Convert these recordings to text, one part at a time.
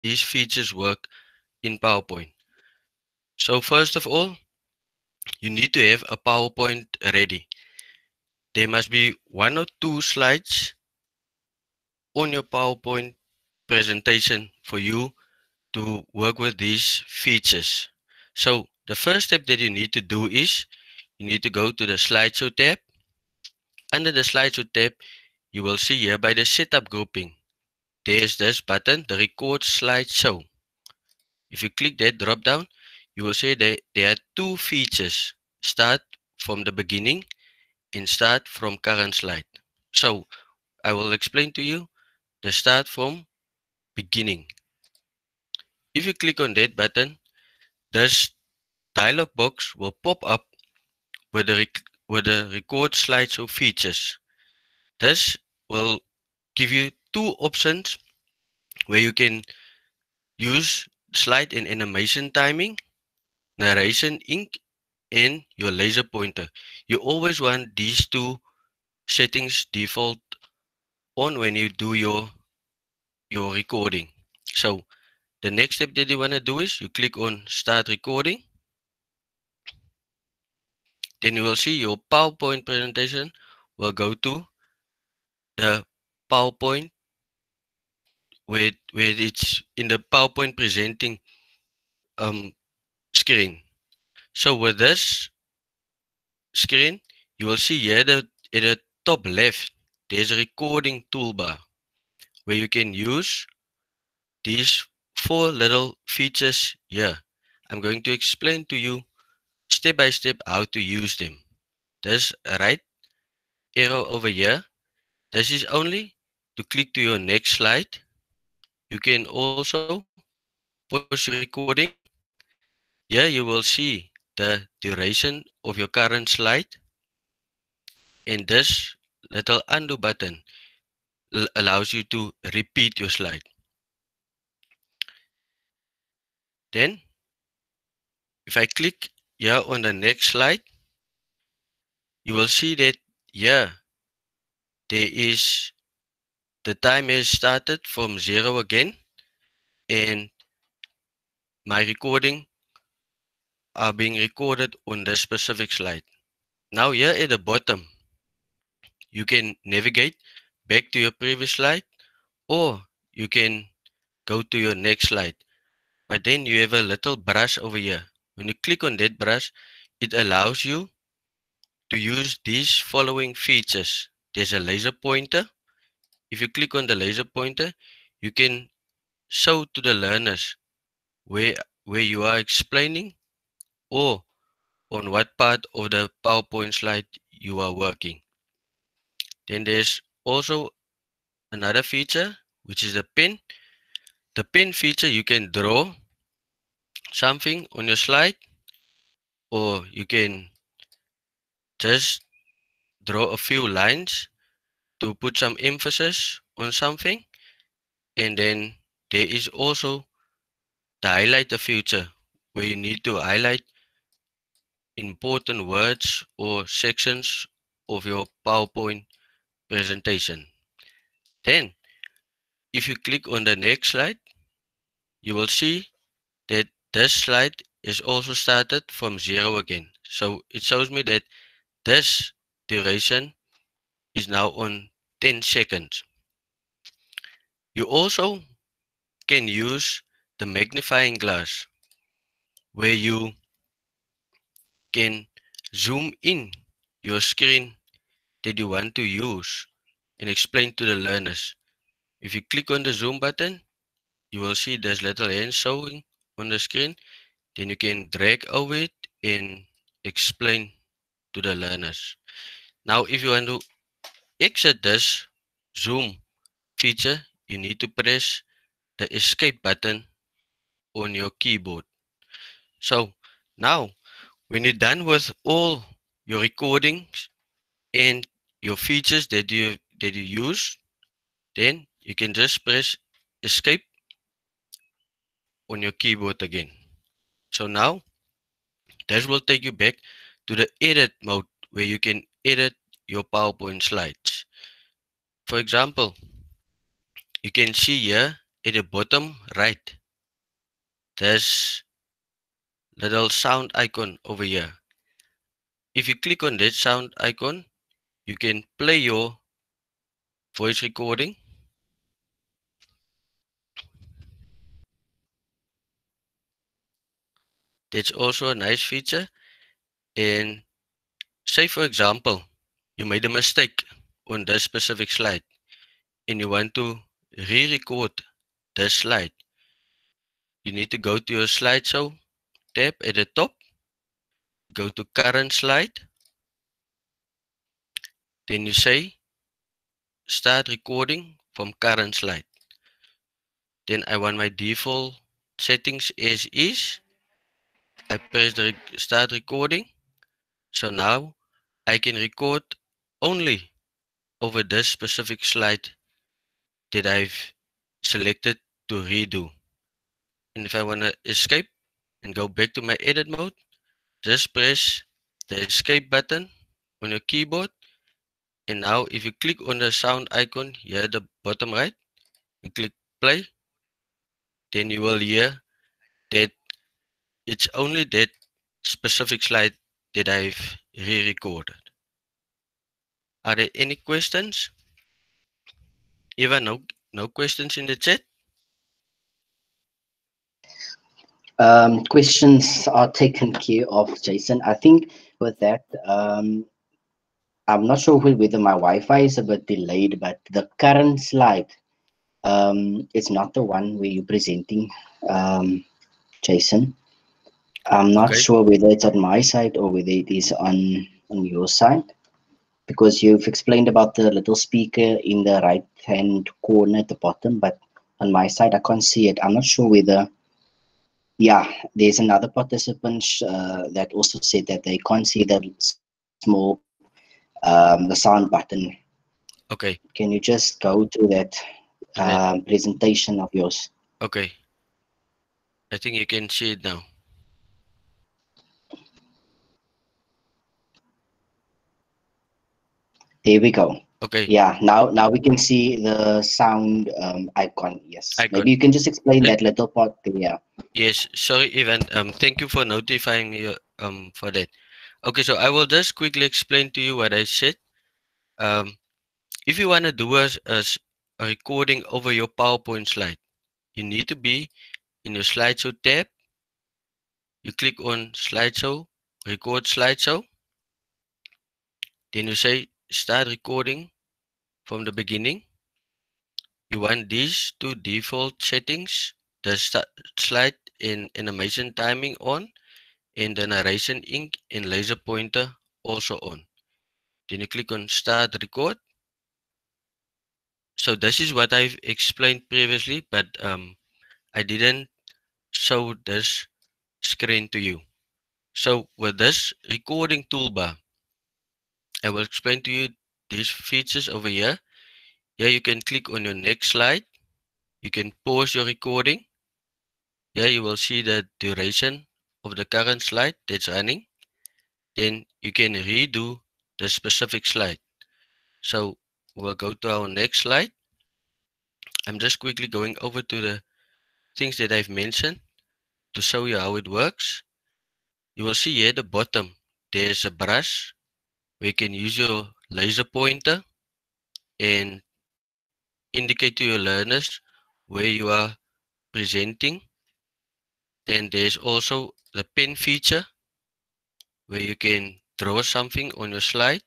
these features work in PowerPoint. So first of all, you need to have a PowerPoint ready. There must be one or two slides on your PowerPoint presentation for you to work with these features. So the first step that you need to do is you need to go to the slideshow tab. Under the slideshow tab, you will see here by the setup grouping, there's this button, the record slideshow. If you click that drop down, you will see that there are two features. Start from the beginning and start from current slide. So I will explain to you the start from beginning. If you click on that button, this dialog box will pop up with the record slideshow features. This will give you two options where you can use slide and animation timing, narration ink, and your laser pointer. You always want these two settings default on when you do your recording. So the next step that you want to do is you click on start recording. Then you will see your PowerPoint presentation will go to the PowerPoint where it's in the PowerPoint presenting um screen. So with this screen, you will see here that at the top left, there's a recording toolbar where you can use these four little features here. I'm going to explain to you step by step how to use them. There's a right arrow over here. This is only to click to your next slide. You can also pause your recording. Here you will see the duration of your current slide, and this little undo button allows you to repeat your slide. Then if I click here on the next slide, you will see that here there is the time has started from 0 again, and my recording are being recorded on this specific slide. Now here at the bottom, you can navigate back to your previous slide, or you can go to your next slide. But then you have a little brush over here. When you click on that brush, it allows you to use these following features. There's a laser pointer. If you click on the laser pointer, you can show to the learners where you are explaining or on what part of the PowerPoint slide you are working. Then there's also another feature, which is the pen. The pen feature, you can draw something on your slide, or you can just draw a few lines to put some emphasis on something. And then there is also the highlighter feature, where you need to highlight important words or sections of your PowerPoint presentation. Then, if you click on the next slide, you will see that this slide is also started from 0 again. So it shows me that this duration is now on 10 seconds. You also can use the magnifying glass, where you can zoom in your screen that you want to use and explain to the learners. If you click on the zoom button, you will see this little hand showing on the screen. Then you can drag over it and explain to the learners. Now, if you want to exit this zoom feature, you need to press the escape button on your keyboard. So now, when you're done with all your recordings and your features that you use, then you can just press escape on your keyboard again. So now this will take you back to the edit mode, where you can edit your PowerPoint slides. For example, you can see here at the bottom right, there's little sound icon over here. If you click on that sound icon, you can play your voice recording. That's also a nice feature. And say, for example, you made a mistake on this specific slide and you want to re-record this slide. You need to go to your slideshow tab at the top, go to current slide, then you say start recording from current slide. Then I want my default settings as is. I press the start recording. So now I can record only over this specific slide that I've selected to redo. And if I want to escape and go back to my edit mode, just press the escape button on your keyboard. And now if you click on the sound icon here at the bottom right and click play, then you will hear that it's only that specific slide that I've re-recorded. Are there any questions? Eva, no questions in the chat? Questions are taken care of, Jason. I think with that, I'm not sure whether my Wi-Fi is a bit delayed, but the current slide, it's not the one where you're presenting, Jason. I'm not Okay, sure whether it's on my side or whether it is on your side, because you've explained about the little speaker in the right hand corner at the bottom, but on my side I can't see it. I'm not sure whether, yeah, there's another participant that also said that they can't see the small the sound button. okay. Can you just go to that Let, presentation of yours? okay, I think you can see it now. There we go. Okay, Yeah, now we can see the sound icon. Yes, maybe icon. you can just explain Let, that little part there. yes, sorry, Evan. Thank you for notifying me for that. Okay, so I will just quickly explain to you what I said. Um, if you want to do a recording over your PowerPoint slide, you need to be in your slideshow tab. You click on slideshow, record slideshow. Then you say start recording from the beginning. You want these two default settings, the slide in animation timing on, and the narration ink and laser pointer also on. Then you click on start record. So this is what I've explained previously, but I didn't show this screen to you. So with this recording toolbar, I will explain to you these features over here. Here you can click on your next slide. You can pause your recording. Here you will see the duration of the current slide that's running. Then you can redo the specific slide. So we'll go to our next slide. I'm just quickly going over to the things that I've mentioned to show you how it works. You will see here at the bottom, there's a brush where you can use your laser pointer and indicate to your learners where you are presenting. Then there's also the pen feature where you can draw something on your slide.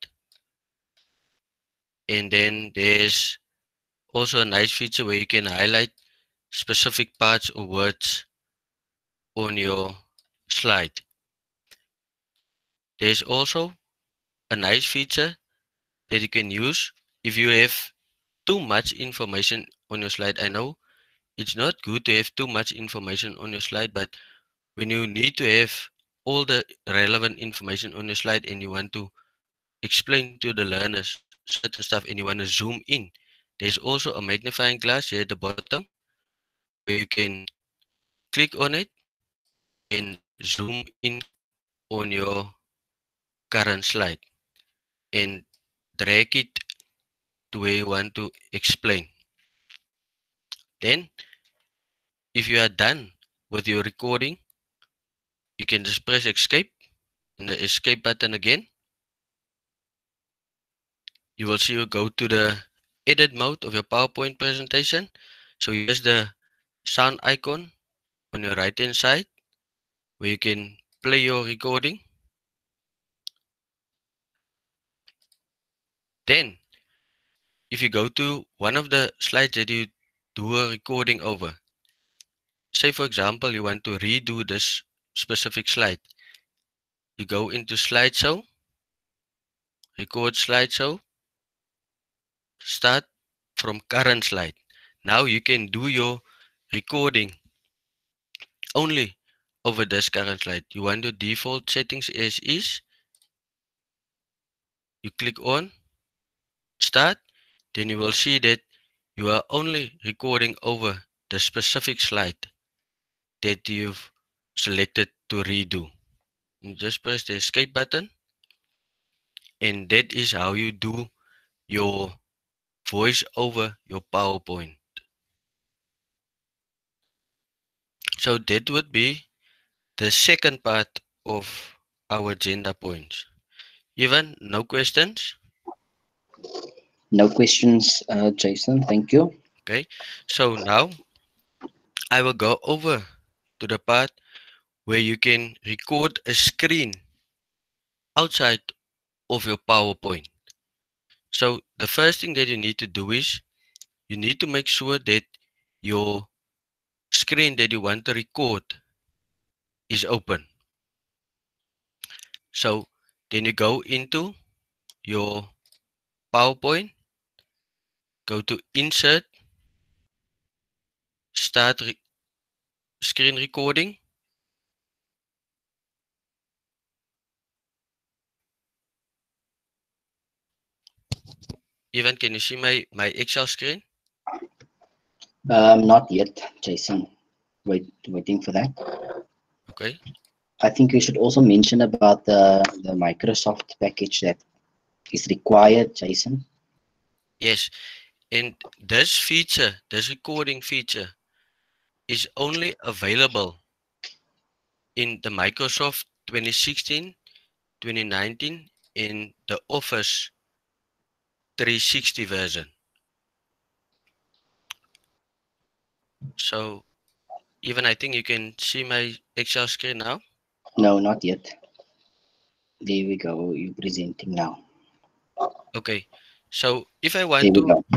And then there's also a nice feature where you can highlight specific parts or words on your slide. There's also a nice feature that you can use if you have too much information on your slide. I know it's not good to have too much information on your slide, but when you need to have all the relevant information on your slide and you want to explain to the learners certain stuff and you want to zoom in, there's also a magnifying glass here at the bottom where you can click on it and zoom in on your current slide and drag it to where you want to explain. Then If you are done with your recording, you can just press escape and the escape button again. You will see you go to the edit mode of your PowerPoint presentation. So here's the sound icon on your right hand side where you can play your recording. Then if you go to one of the slides that you do a recording over, say for example you want to redo this specific slide, you go into slideshow, record slideshow, start from current slide. Now you can do your recording only over this current slide. You want your default settings as is, you click on start, then you will see that you are only recording over the specific slide that you've selected to redo. You just press the escape button, and that is how you do your voice over your PowerPoint. So that would be the second part of our agenda points. Even no questions? No questions, Jason. Thank you. Okay. So now I will go over to the part where you can record a screen outside of your PowerPoint. So the first thing that you need to do is you need to make sure that your screen that you want to record is open. So then you go into your PowerPoint, go to Insert, Start Screen Recording. Even can you see my Excel screen? Not yet, Jason. Waiting for that. Okay. I think we should also mention about the Microsoft package that is required, Jason. Yes. And this feature, this recording feature, is only available in the Microsoft 2016, 2019 in the Office 360 version. So even I think you can see my Excel screen now. No, not yet. There we go. You're presenting now. Okay. So if I There want we to, go.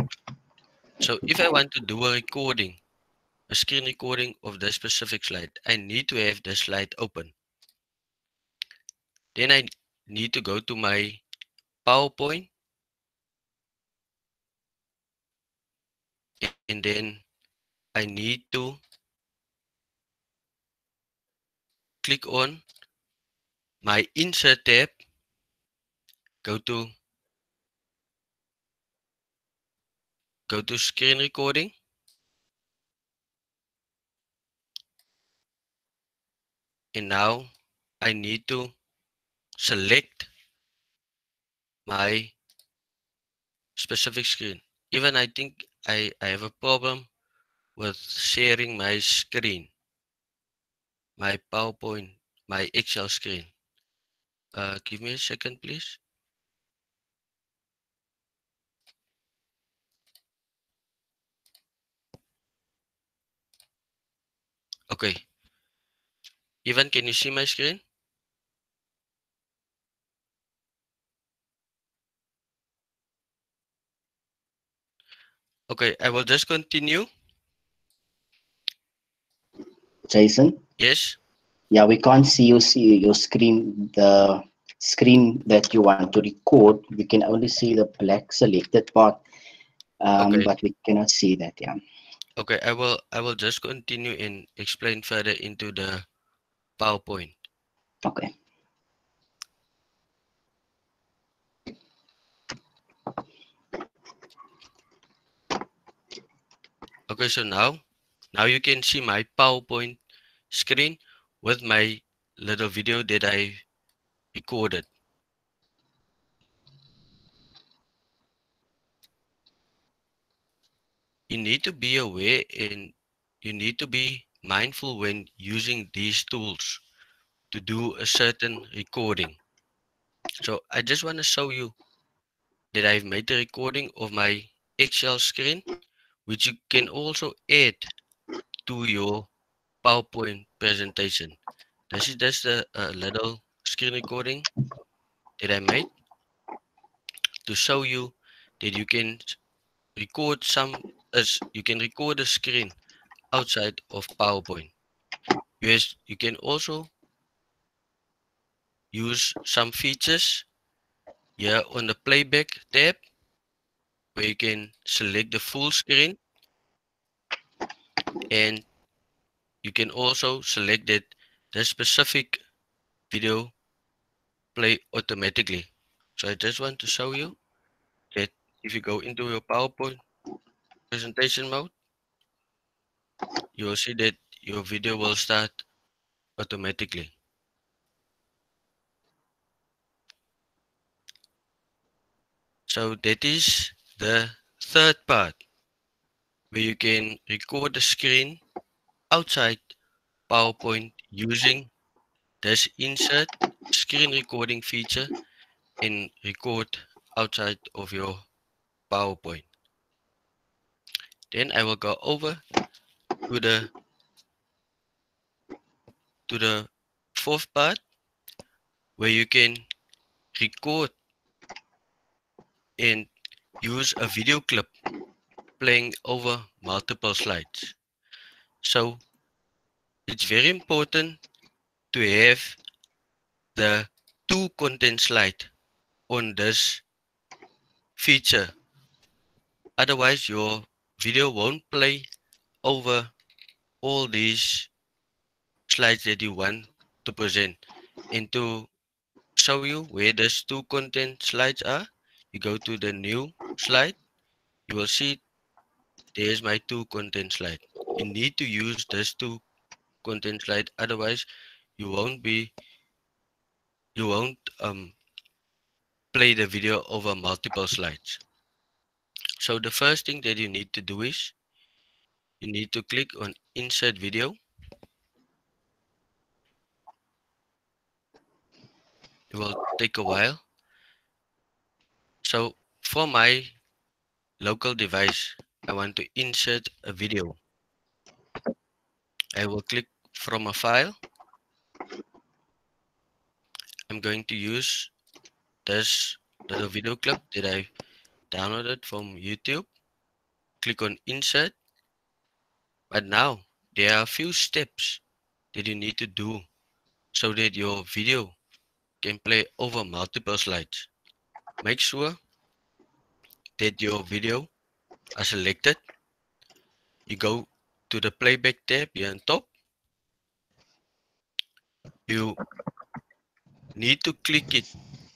do a recording, a screen recording of this specific slide, I need to have the slide open. Then I need to go to my PowerPoint, and then I need to click on my Insert tab, go to screen recording, and now I need to select my specific screen. Even I think I have a problem with sharing my screen, my PowerPoint, my Excel screen. Give me a second, please. Okay. Even can you see my screen? Okay, I will just continue. Jason? Yes. Yeah, we can't see your screen, the screen that you want to record. We can only see the black selected part, Okay. but we cannot see that. Yeah. Okay, I will just continue and explain further into the PowerPoint. Okay. Okay, so now you can see my PowerPoint screen with my little video that I recorded. You need to be aware and you need to be mindful when using these tools to do a certain recording. So I just want to show you that I've made a recording of my Excel screen, which you can also add to your PowerPoint presentation. This is just a little screen recording that I made to show you that you can record you can record a screen outside of PowerPoint. Yes, you can also use some features here on the playback tab where you can select the full screen, and you can also select that the specific video play automatically. So I just want to show you that if you go into your PowerPoint presentation mode, you will see that your video will start automatically. So that is the third part where you can record the screen outside PowerPoint using this insert screen recording feature and record outside of your PowerPoint. Then I will go over to the fourth part where you can record and use a video clip playing over multiple slides. So it's very important to have the two content slide on this feature. Otherwise, your video won't play over all these slides that you want to present. And to show you where these two content slides are, you go to the new slide. You will see there's my two content slide. You need to use this two content slide, otherwise you won't play the video over multiple slides. So the first thing that you need to do is you need to click on insert video. It will take a while. So for my local device, I want to insert a video. I will click from a file. I'm going to use this little video clip that I downloaded from YouTube. Click on insert. But now there are a few steps that you need to do so that your video can play over multiple slides. Make sure that your video are selected. You go to the playback tab here on top. You need to click it.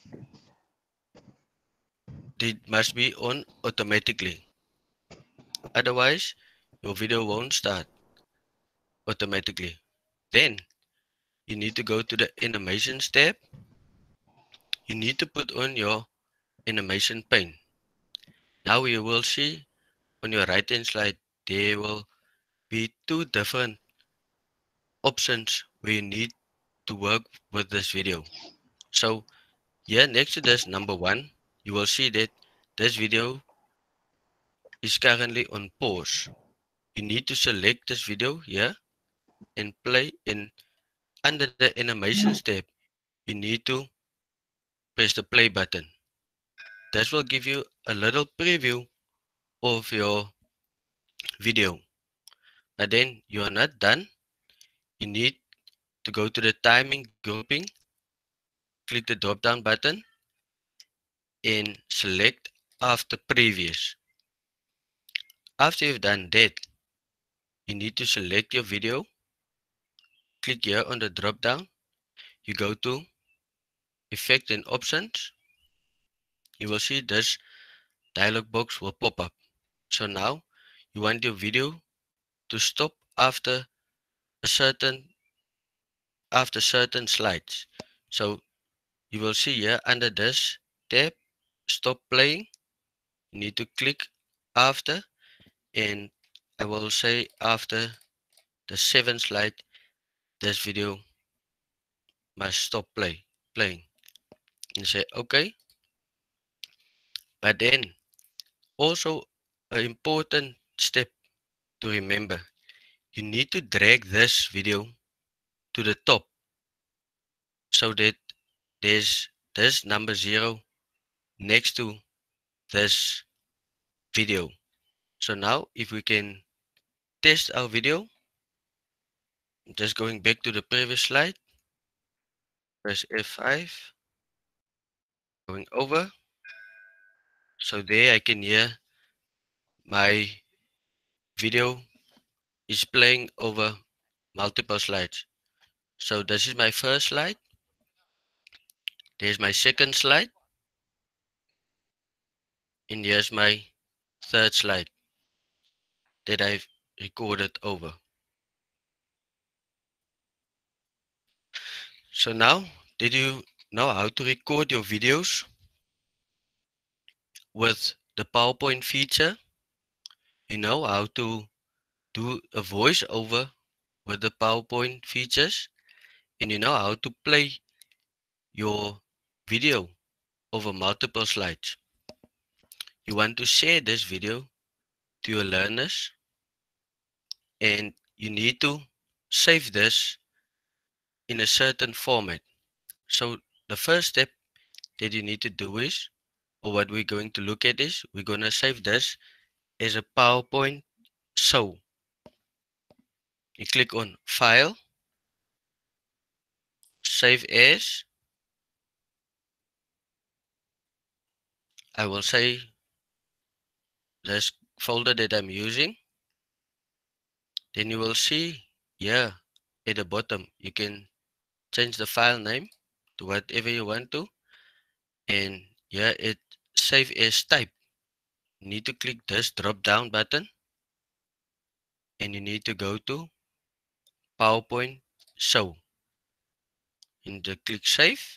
It must be on automatically. Otherwise, your video won't start automatically. Then you need to go to the animations tab. You need to put on your animation pane. Now you will see on your right hand slide there will be two different options where you need to work with this video. So here next to this number one, you will see that this video is currently on pause. You need to select this video here and play in under the animations tab. You need to press the play button. This will give you a little preview of your video. But then you are not done. You need to go to the timing grouping, click the drop down button and select after previous. After you've done that, you need to select your video, click here on the drop down, you go to effect and options. You will see this dialog box will pop up. So now you want your video to stop a certain certain slides. So you will see here under this tab, stop playing. You need to click after, and I will say after the seventh slide, this video must stop playing. And say okay. But then also an important step to remember, you need to drag this video to the top so that there's this number 0 next to this video. So now if we can test our video, just going back to the previous slide, press F5, going over. So there I can hear my video is playing over multiple slides. So this is my first slide. There's my second slide. And here's my third slide that I've recorded over. So now, did you know how to record your videos with the PowerPoint feature? You know how to do a voiceover with the PowerPoint features? And you know how to play your video over multiple slides. You want to share this video to your learners, and you need to save this in a certain format. So the first step that you need to do is, or what we're going to look at is, we're going to save this as a PowerPoint show. You click on File, Save As. I will say this folder that I'm using. Then you will see here at the bottom, you can change the file name to whatever you want to. And here it Save As Type. You need to click this drop down button and you need to go to PowerPoint Show. And click Save.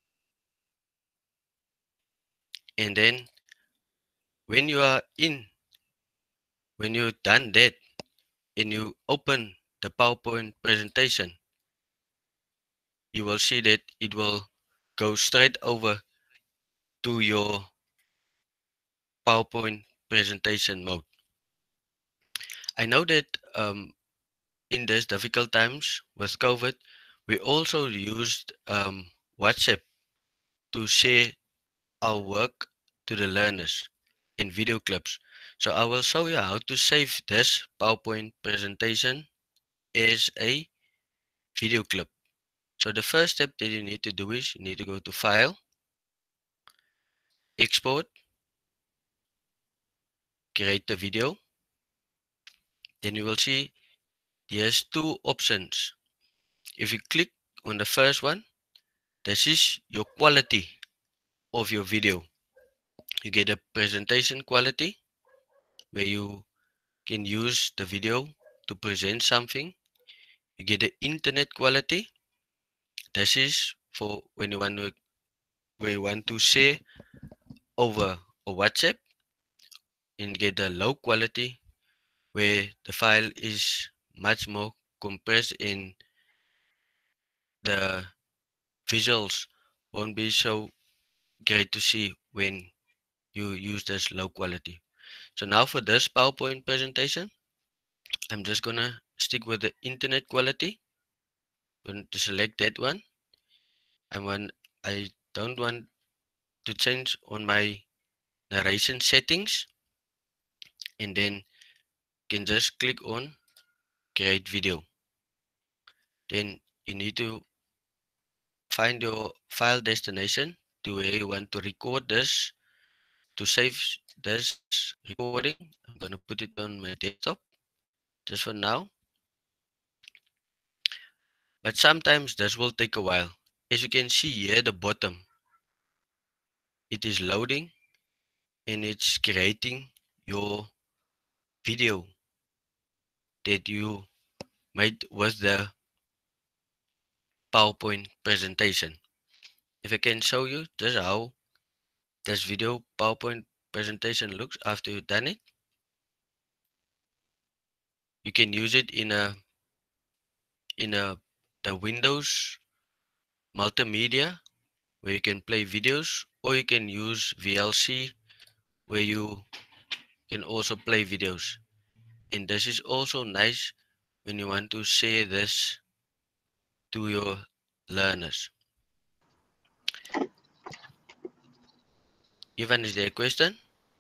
And then when you are in, when you've done that and you open the PowerPoint presentation, you will see that it will go straight over to your PowerPoint presentation mode. I know that in these difficult times with COVID, we also used WhatsApp to share our work to the learners in video clips. So I will show you how to save this PowerPoint presentation as a video clip. So the first step that you need to do is you need to go to File, Export, create the video. Then you will see there's two options. If you click on the first one, this is your quality of your video. You get a presentation quality where you can use the video to present something. You get the internet quality. This is for when you want to share over a WhatsApp, and get the low quality where the file is much more compressed and the visuals won't be so great to see when you use this low quality. So now for this PowerPoint presentation, I'm just gonna stick with the internet quality. I'm going to select that one. I don't want to change on my narration settings, and then can just click on create video. Then you need to find your file destination to where you want to record this. To save this recording, I'm going to put it on my desktop just for now. But sometimes this will take a while. As you can see here at the bottom, it is loading and it's creating your video that you made with the PowerPoint presentation. If I can show you just how this video PowerPoint presentation looks after you've done it, you can use it in a in the Windows multimedia where you can play videos, or you can use VLC where you can also play videos. And this is also nice when you want to share this to your learners. Ivan, is there a question?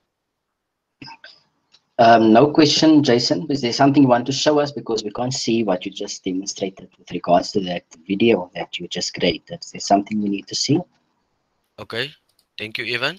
No question, Jason. Is there something you want to show us? Because we can't see what you just demonstrated with regards to that video that you just created. Is there something we need to see? Okay, thank you, Ivan.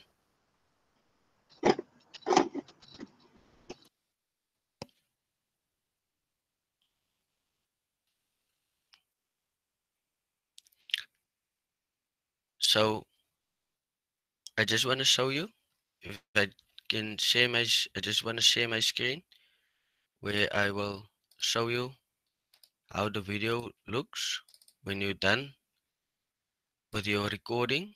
So I just want to show you if I can share I just want to share my screen where I will show you how the video looks when you're done with your recording.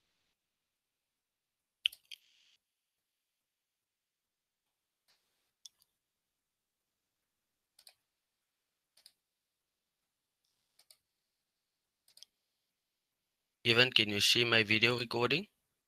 Ivan, can you see my video recording?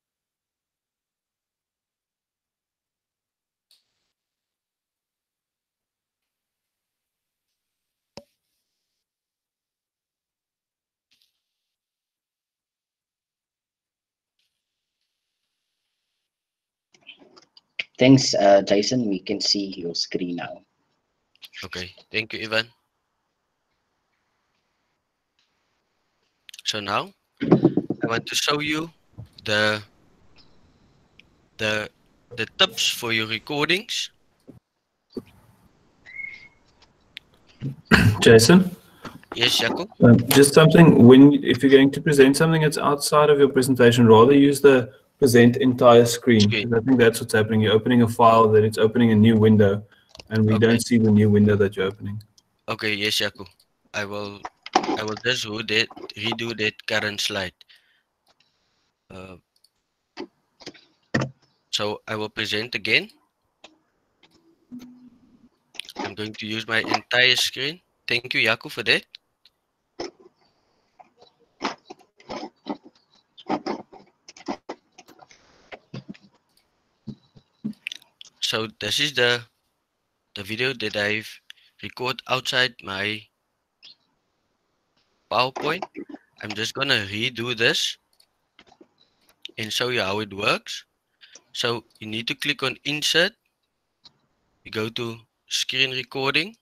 Thanks, Jason. We can see your screen now. Okay, thank you, Ivan. So now I want to show you the the the tips for your recordings. Jason, Yes, Jaco? just something when if you're going to present something that's outside of your presentation, rather use the present entire screen. Screen. Because I think that's what's happening. You're opening a file, then it's opening a new window, and we Okay. don't see the new window that you're opening. Okay, yes, Jaco. I will I will just redo that current slide. Uh, so I will present again. I'm going to use my entire screen. Thank you, Jaco, for that. So this is the video that I've recorded outside my PowerPoint. I'm just gonna redo this and show you how it works. So you need to click on Insert. You go to Screen Recording.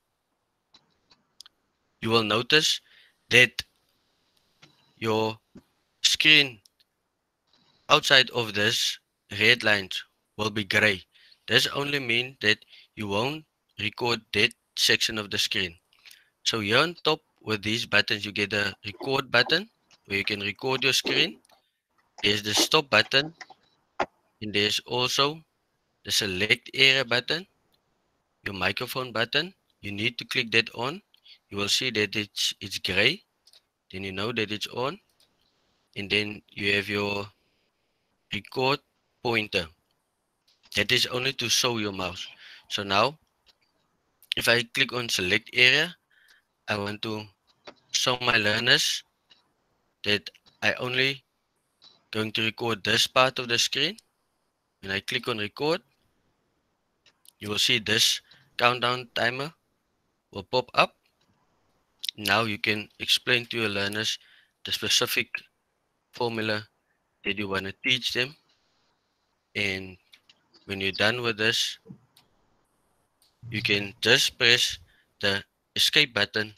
You will notice that your screen outside of this red lines will be gray. This only means that you won't record that section of the screen. So here on top with these buttons, you get a record button where you can record your screen. There's the stop button, and there's also the select area button, your microphone button. You need to click that on. You will see that it's gray. Then you know that it's on. And then you have your record pointer. That is only to show your mouse. So now, if I click on select area, I want to show my learners that I only going to record this part of the screen. When I click on record, you will see this countdown timer will pop up. Now you can explain to your learners the specific formula that you want to teach them. And when you're done with this, you can just press the escape button,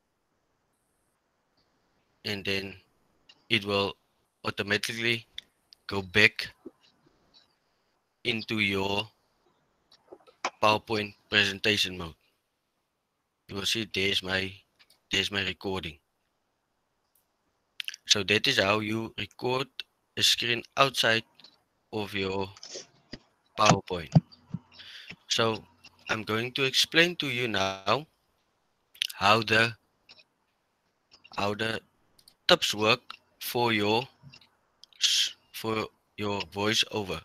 and then it will automatically go back into your PowerPoint presentation mode. You will see there's my recording. So that is how you record a screen outside of your PowerPoint. So I'm going to explain to you now how the tips work for for your voiceover.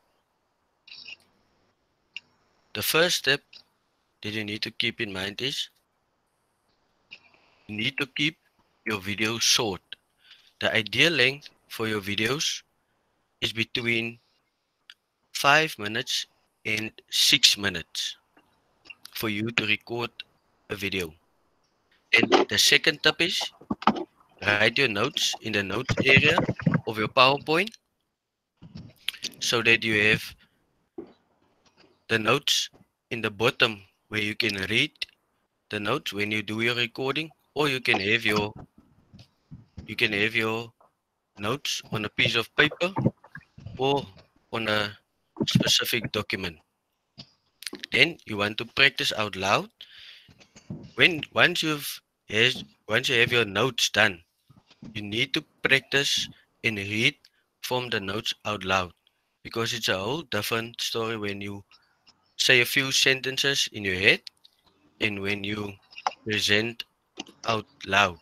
The first step that you need to keep in mind is You need to keep your videos short. The ideal length for your videos is between 5 minutes and 6 minutes for you to record a video. And the second tip is write your notes in the notes area of your PowerPoint so that you have the notes in the bottom where you can read the notes when you do your recording, or you can have your notes on a piece of paper or on a specific document. Then you want to practice out loud. When once you have your notes done, you need to practice and read from the notes out loud, because it's a whole different story when you say a few sentences in your head and when you present out loud.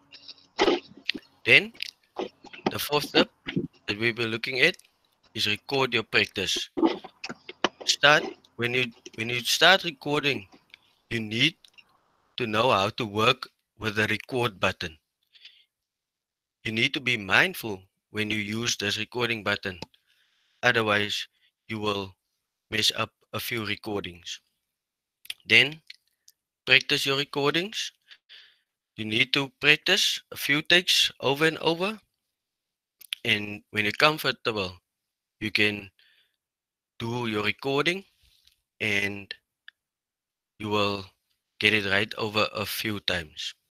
Then the fourth step that we will be looking at is record your practice. Start when you start recording, you need to know how to work with the record button. You need to be mindful when you use this recording button. Otherwise, you will mess up a few recordings. Then practice your recordings. You need to practice a few takes over and over. And when you're comfortable, you can do your recording and you will get it right over a few times.